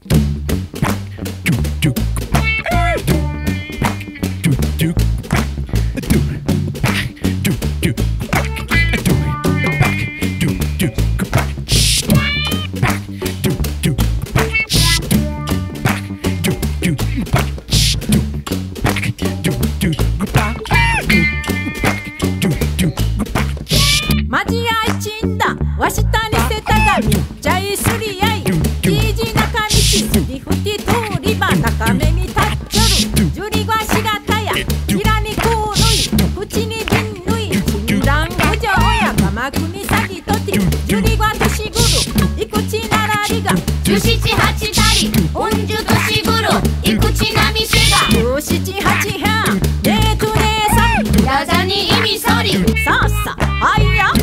マジやいちんだわしたにせたがみじゃいすりやいいじ中道リフティ通り場中目に立っちょるジュリはしがたやひらにこうぬい口に瓶ぬい新蘭五条や鎌国詐欺とてジュリは年ぐるいくちならりが十七八たり本樹年ぐるいくちなみしが十七八へんねえとねえさんやざに意味そりさあさあはいや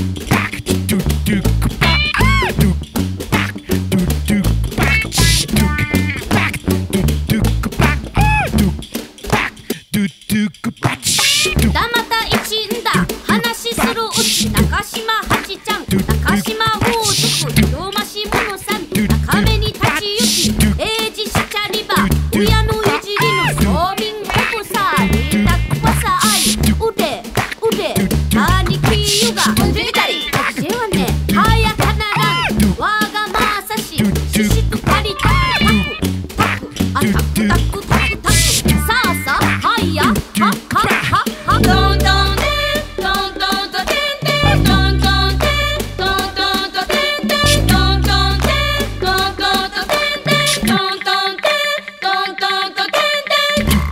だまた一んだ話するうち中島八ちゃん中島豪族両まし者さん中目に立ち行き英治しちゃりば親のいじりの総民国さリーダックはさあい腕兄貴湯が本樹にたり私はね早かならんわがまさしししとたりたくタクあタクタクタクタクさあさあはいやははトントンでトントンとてんてんトントンでトントンとてんてんトントンでトントンとてんてんトントンでトントンとてんてん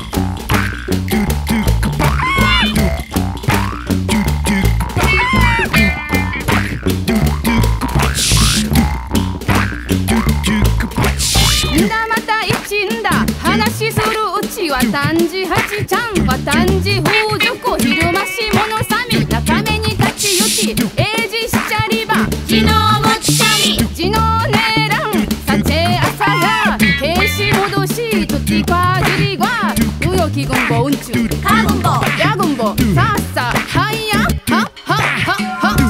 んだまた一んだ話するうちは短時八ちゃんは短時風俗昼間し者さみ中目に立ち行き英治しちゃりば地のもっちゃみ地のねらんさち朝や警視戻しときかじりがうよき軍ぼうんちゅかぐんぼや軍ぼさっさはいやはははは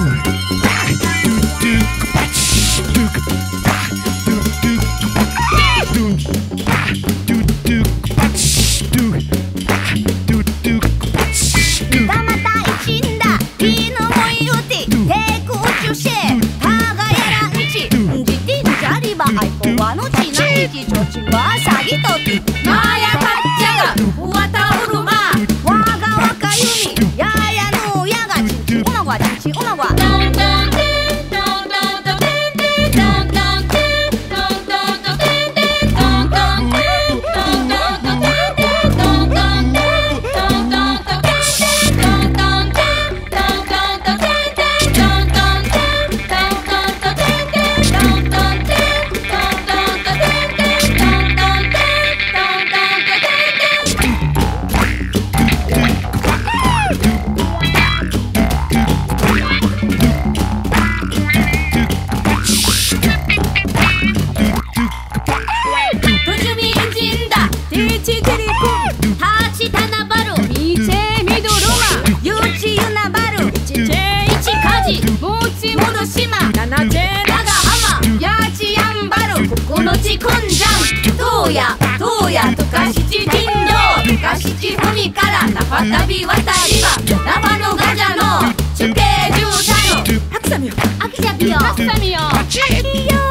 だまた一んだいいのもいうてテク宇宙シェはがやらんちんじてんじゃりばあいこわのちないちちょちはさぎときまやかっちゃがふわたうるまわがわかゆみややのやがちんちうまわちんちうまわトントンてんトントンとてんてんトントンてんトントンとてんてんトントンてんトントンとてんてんトントンてんトントンとてんてんトントンてんトントンとてんてんトントンてんトントンとてんてんトントンてんトントンとてんてんトントンてんトントンと不死民人だティーチテリコタチタナバルいちえみどろまユーチユナバルチチェイイチカジもちモドシマナナチェラガハマヤーチヤンバルこのちこんじゃんトーヤとかしち人狼とかしちふみからナファ旅渡りはナファのガジャのチュページュータのハクサミよアキジャビヨさみよアキヨ